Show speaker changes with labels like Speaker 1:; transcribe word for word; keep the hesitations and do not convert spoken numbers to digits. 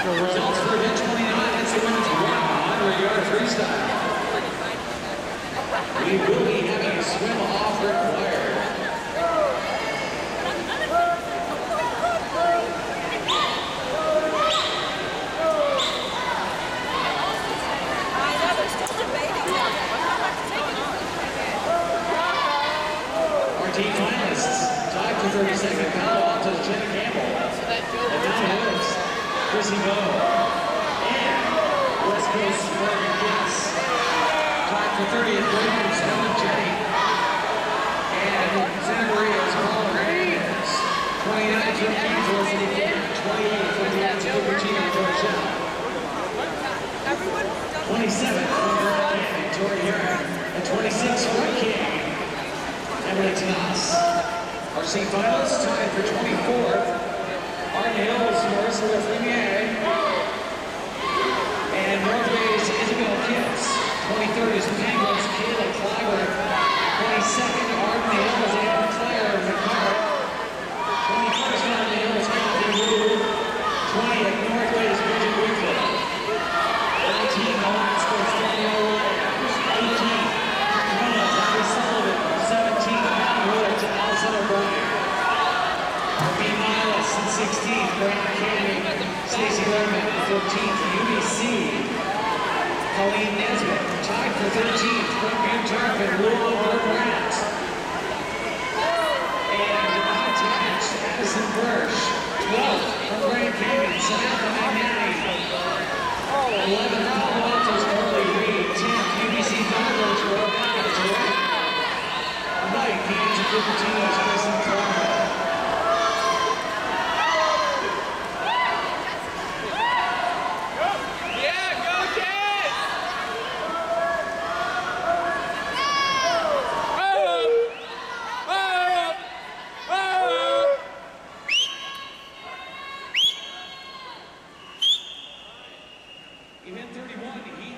Speaker 1: Results for event twenty-nine, it's the women's one hundred yard freestyle. We will be having a swim off required. Our team finalists, tied for thirty-second, Palo Alto's Jenna Campbell. And Mount Hills, Chrissy Bowe. And West Coast Morgan Gibbs. Tied for thirtieth, Williams, Helen Jenny. And Santa Maria's Paul Reyes. twenty-nine from Kansas, twenty-eight from the Atsuko Virginia, Rochelle. twenty-seven from Berlin, Victoria Herrick. And twenty-six from King, Emily Tanas. Our state finalists tied for twenty-fourth. Arden Hills, Marissa Lafreniere. And Northway's Isabel Kitts. twenty-third is Penguins, Kayla Clyburn. twenty-second, Arden Hills, and Claire McCart. twenty-first, Arden Hills, Kathy Wu. twentieth, Northway's Bridget Wickfield. nineteen, Owens Sports Danielle Williams. eighteen, Corona, Abby Sullivan. seventeen, Matt Wood to Allison O'Brien. R B Miles and sixteenth, Brandon Canning, Stacey Lerman, fourteenth, U B C, Colleen Nesbitt, tied for thirteenth, from Van Tarpon, Louisville Grant. And unattached, Addison Bursch, twelfth, from Grand Canyon, Samantha Magnani. eleventh, Palo Alto's Carly Reed, tenth, U B C Thunderbirds, Rebecca Terrell. ninth, Kansas Cupertino's Kristen Clark. Event thirty-one, he